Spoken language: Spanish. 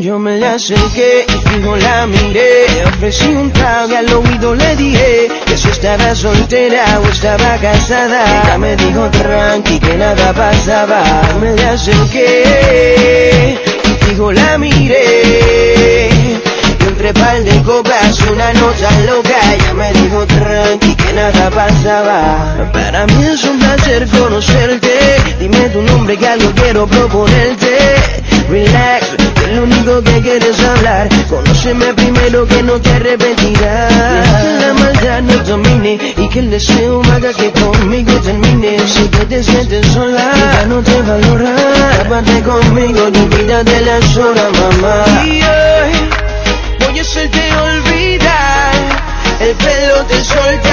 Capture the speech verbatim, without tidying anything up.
Yo me le acerqué y fijo la miré. Le ofrecí un trago y al oído le dije que si estaba soltera o estaba casada. Ella me dijo tranqui que nada pasaba. Me le acerqué y fijo la miré. Y entre par de copas y una nota loca, ella me dijo tranqui que nada pasaba. Para mí es un placer conocerte. Dime tu nombre que algo quiero proponerte. Relax, que lo único que quieres hablar. Conóceme primero que no te arrepentirás. Que la maldad no domine y que el deseo haga que conmigo termine. Si tú te sientes sola, ya no te valora. Tápate conmigo y olvídate las horas, mamá. Y hoy voy a hacerte olvidar. El pelo te solta